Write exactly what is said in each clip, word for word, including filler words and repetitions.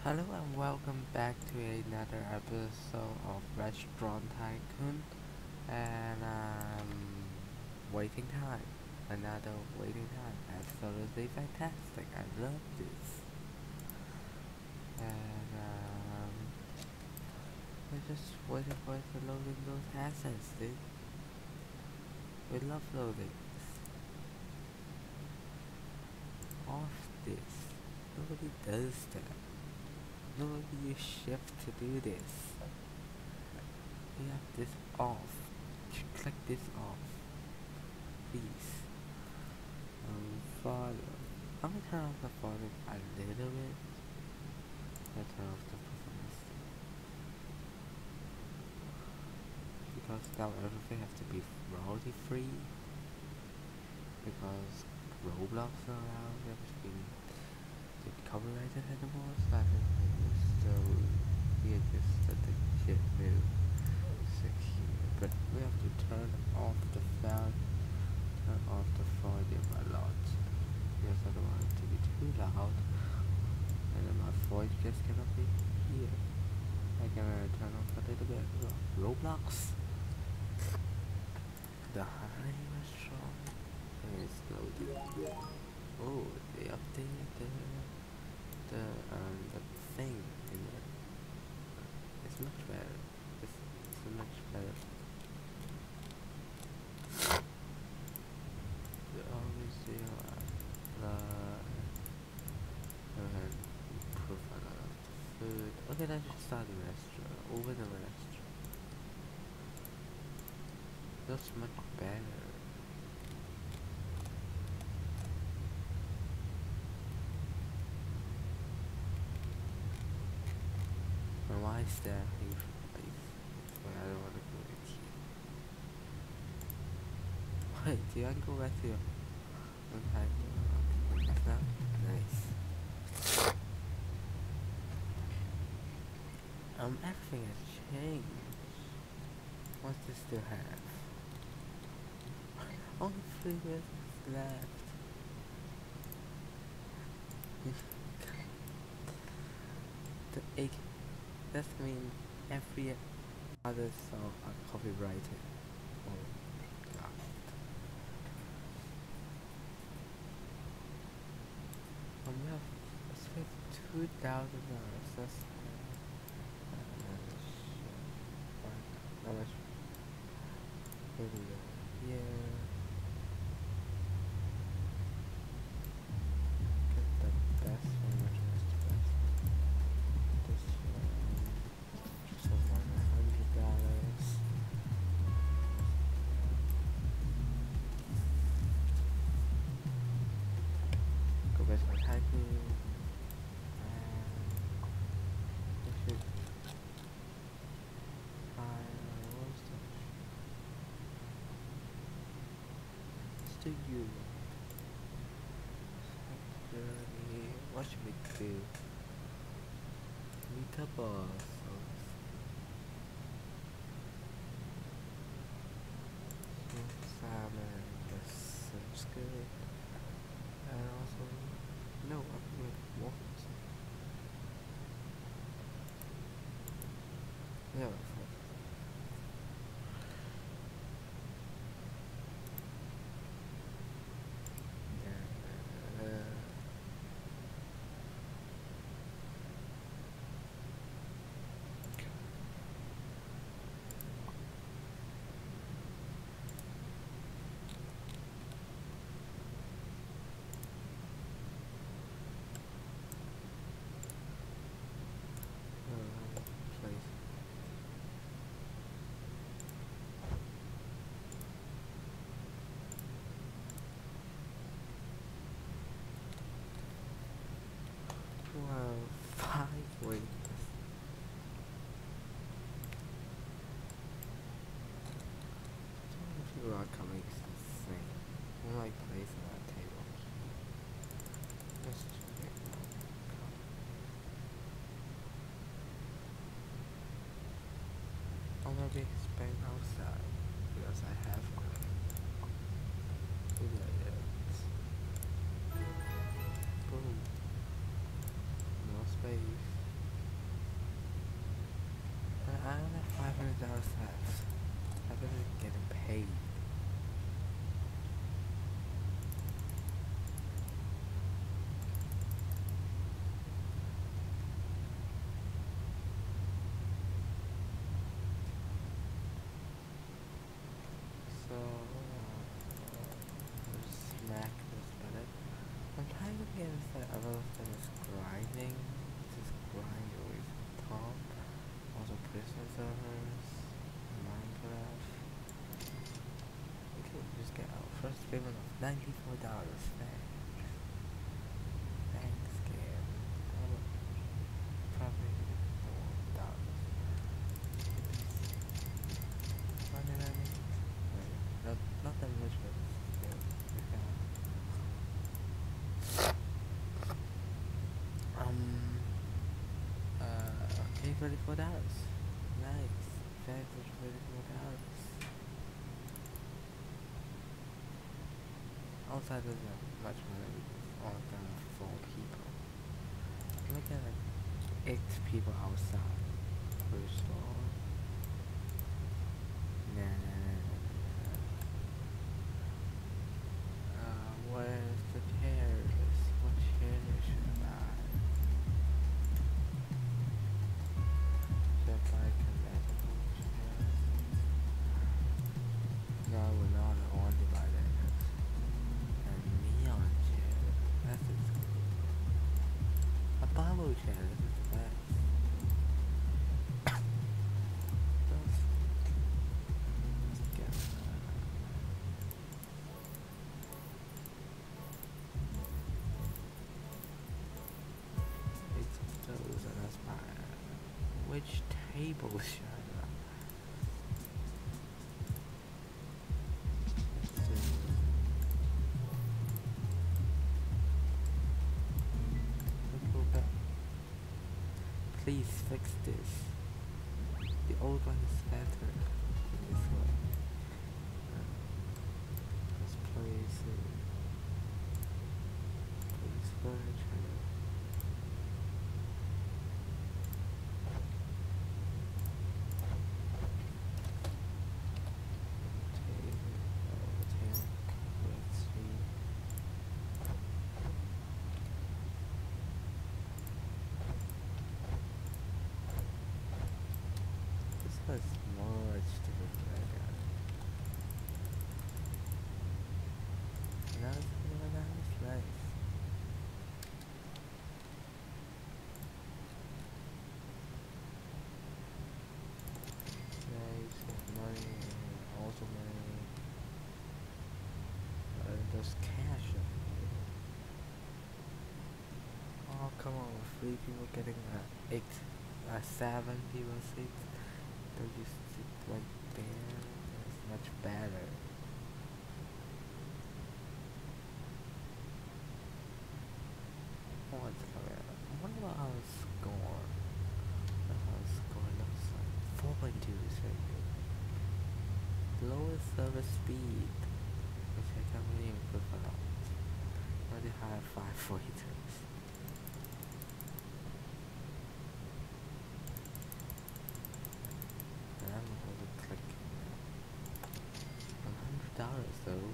Hello and welcome back to another episode of Restaurant Tycoon and um waiting time. Another waiting time. Absolutely fantastic. I love this. And um we're just waiting for it to load in those assets, dude. We love loading off this. Nobody does that. Nobody is shift to do this. We have this off. Click this off. Please. Um, father. I'm gonna turn off the volume a little bit. I turn off the performance because now everything has to be royalty free. Because Roblox are around, everything is copyrighted anymore. So I think so we are just let the shit move secure. But we have to turn off the sound, turn off the volume a lot. Because I don't want it to be too loud. And then my voice just cannot be here. I can uh, turn off a little bit. Roblox. The high restaurant is loading. Oh, they updated the the um the thing in it. It's much better. It's, it's much better. The always do uh, the and improve a lot of the food. Okay, let's just start the restaurant. Open the restaurant. That's much better. And why is there huge place? Wait, I don't want to go in here. Wait, do you want to go back to your own time? Okay, that's now? Nice. Um, everything has changed. What does still have? Only three minutes left. The egg. That means every other song are copyrighted. Oh god. Um, we have spent two thousand dollars. That's uh, how much? Here we go. Yeah. Get the best one, which is the best. This one. So one hundred dollars. Go back to my typing. And we should hire what's the let's do you. Journey. What should we do? Meet a boss. Smoked salmon. That sounds good. And also, no, I'm doing waffles. Yeah, waffles. Yeah. Uh, uh, place. Wow, five waiters. People are coming. It's insane. I'm like placing that table. Just check it out. I'm gonna be spent outside because I have one. Look at it. Boom. No space. hundred dollars left. I better get paid. So uh, smack this button. I'm trying to get that other thing is grinding. Just grind always top. Also prison servers. Minecraft. Okay, just get our first payment of ninety-four dollars. Thanks. Thanks, game. Oh, probably more dollars. Money, money. Not, not that much, but still, we found. Um, uh, okay, thirty-four dollars. Nice. Thanks for thirty-four dollars. Outside doesn't have much money because all of them are four people. Can we get like eight people outside? First of all. Nah, nah, nah, nah, nah. Uh, where's the chairs? What chairs should I buy? Should I buy convertible chairs? No, we're not. I want to buy that. A neon chair. That is good. A bubble chair. This is the best. Let's get eight of those and let's buy. Which table should I buy? Let's do. Let's go back. Please fix this. The old one is better than this one. Uh, let's place it. Place furniture. Table. Oh, table. Let's see. This has much different background. Now it's really nice, nice. Nice, got money, also money. Uh, there's cash in here. Oh, come on, three people getting uh, eight, uh, seven people, six. Don't you sit right there? That's much better. What's going on? I wonder what our score. What our score looks like. four point two is very good. Lowest server speed, which I can't really improve a lot. Already have five forty-twos. And I'm also clicking now. one hundred dollars though.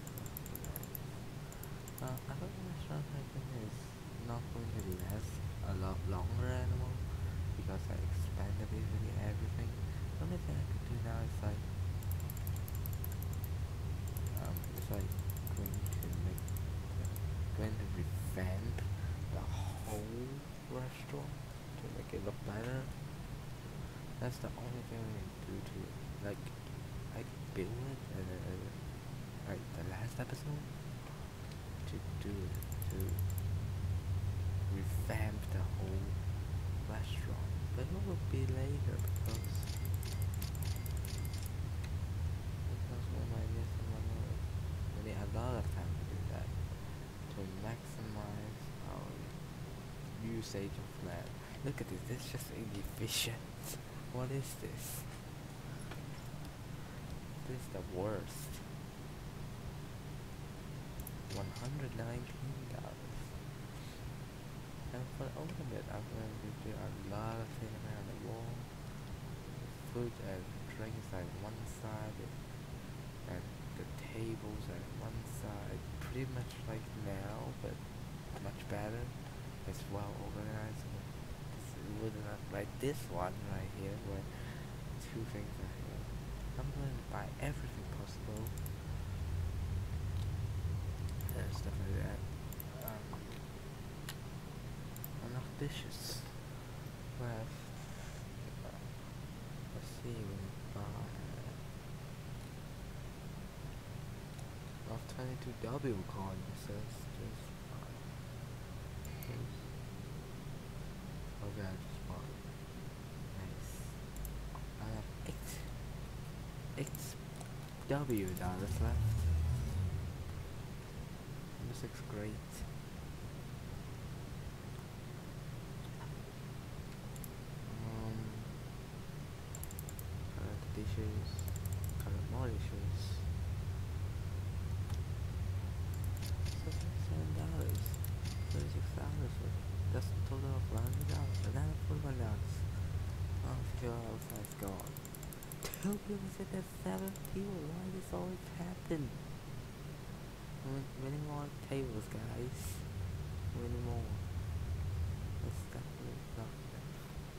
Uh, I thought the restaurant typing is not going to last a lot longer anymore because I expanded basically everything. The only thing I could do now is like um it's like going to make going to revamp the whole restaurant to make it look better. That's the only thing I can do to like I build it and uh, like the last episode to do it to revamp the whole restaurant, but it will be later because because we might need someone else. We need a lot of time to do that to maximize our usage of land. Look at this, it's just inefficient. What is this? This is the worst. one hundred nineteen dollars. And for the ultimate, I'm going to do a lot of things around the wall. Food food and drinks are on one side, and the tables are on one side, pretty much like now, but much better. It's well organized. It wouldn't not like this one right here, where two things are here. I'm going to buy everything possible and stuff like that. Um, enough dishes. Left. Uh, let's see. We can buy. Of twenty-two W coins. So let's just buy those. Okay, I just bought. Nice. I have eight. Eight W dollars left. This looks great. Um, collect the dishes. Collect more dishes. Seven dollars. Thirty-six dollars. That's a total of one hundred dollars. Another forty-one dollars. Oh, fifty dollars has gone. Two people said there's seven people. Why does this always happen? Many more tables, guys. Many more. That's definitely not enough.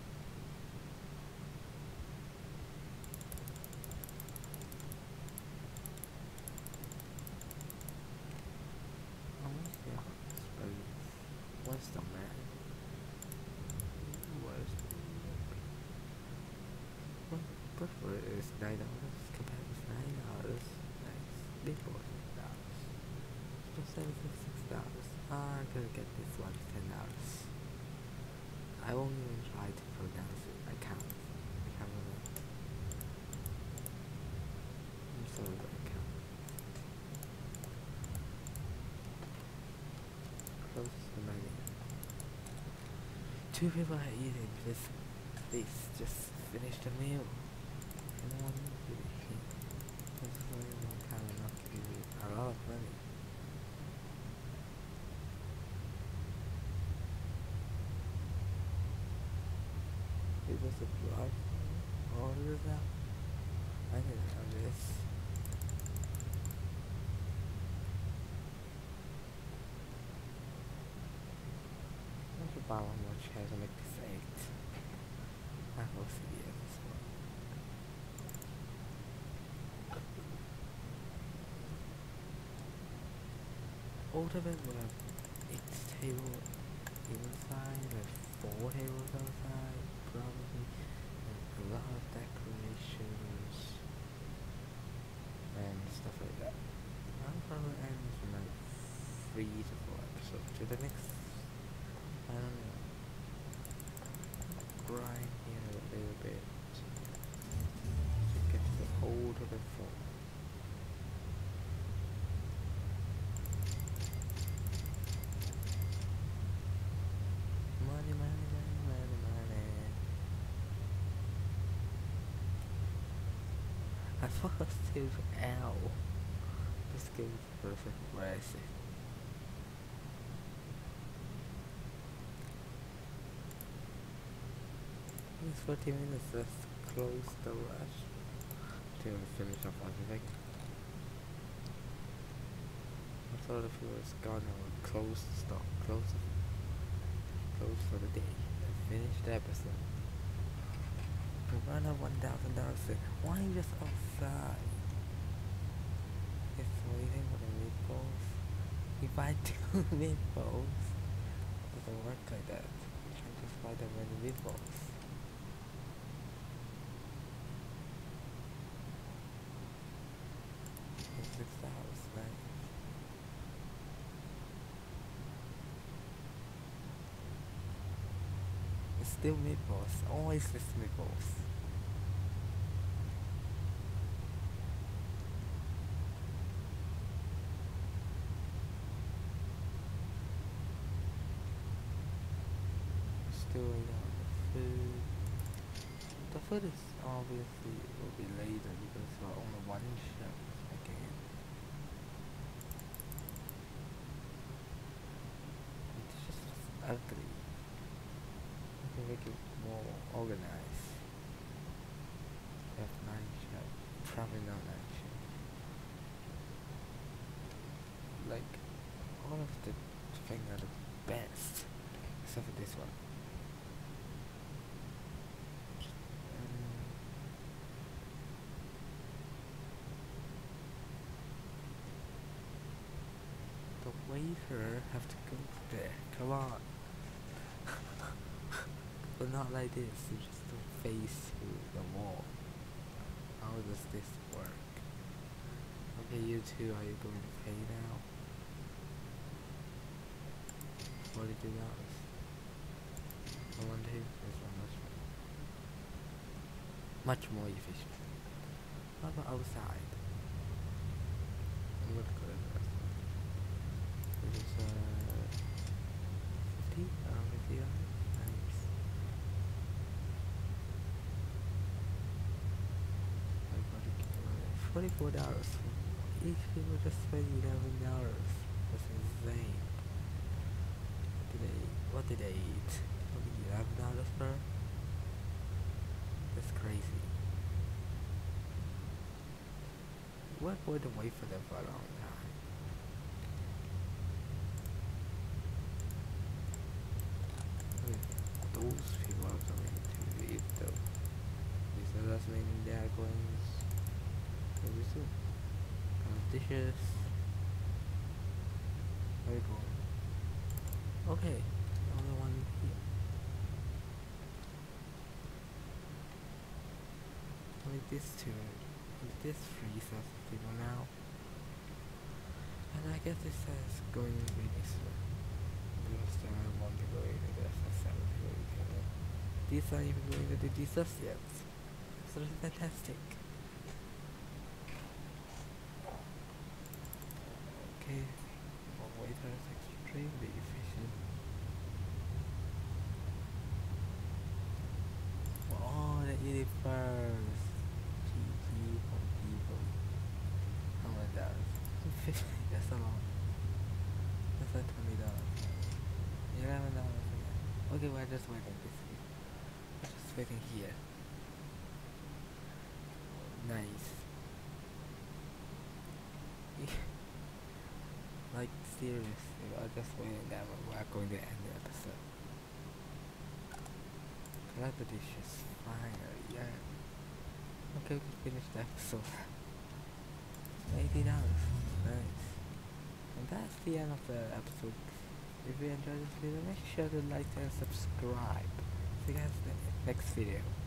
Oh yeah, space. What's the man? What is the Well, prefer is nine dollars. Compared with nine dollars. Nice. Big boy. seventy-six dollars. Ah, I'm gonna get this one for ten dollars. I won't even try to pronounce it. I can't. I can't remember. I'm sorry, but I can't. Close the menu. Two people are eating. Please, please just finish the meal. Anyone eating? This is only one time enough to give you a lot of money. It was a drive order that I didn't know this. I should buy one more chair to make this eight. I will see it as well. All of them will have eight tables inside, like four tables outside. Probably and a lot of decorations and stuff like that. I'll probably end from like three to four episodes to the next. I don't know. Grind here a little bit to get the hold of it full. Money, money, money, money, money. I thought it was too L. This game is perfect racing. It's forty minutes, let's close the rush to finish off everything. I thought if it was gone I would close the stop, close the close for the day, and finish the episode. We run up one thousand dollars. Why are you just outside? It's waiting for the meatballs. You buy two meatballs. It doesn't work like that. You can't just buy that many meatballs. It's six dollars, right? It's still meatballs. Always this meatballs. Still waiting on the food. The food is obviously will be later because we're only one shot again. It's just ugly. I can make it more organized. F nine shell. Probably not nine shell. Like, all of the things are the best. Except for this one. Um, the waiter have to go there. Come on. But not like this. You just don't face to the wall. How does this work? Okay, you two, are you going to pay now? forty-two dollars. I want to. This one much more. Much more efficient. How about outside? I'm gonna go to the restaurant. This is uh fifty? Around fifty dollars? Nice. Forty-four dollars. Each people just spend eleven dollars. That's insane. What did they eat? What did they eat? Only eleven dollars per? That's crazy. We're going to wait for them for a long time. I mean, those people are going to leave though. This does mean they are going very soon. Uh, dishes. Where are you going? Okay, only one here. Only this two. Only this three sets of people now. And I guess it says going really soon. Because then I want to go into the S S seven retailer. These aren't even going to the Jesus yet. So it's fantastic. Okay. Well, waiter is extremely efficient. Oh, they eat it first. G G for people. How much dollars? fifty. That's a lot. That's like twenty dollars. Eleven dollars again. Okay, we're just waiting this week. We're just waiting here. Nice. Like seriously, we're just waiting that we're going to end the episode. Grab the dishes. Finally, yeah. Okay, we can finish the episode. eighty dollars. Nice. And that's the end of the episode. If you enjoyed this video, make sure to like and subscribe. See you guys in the next video.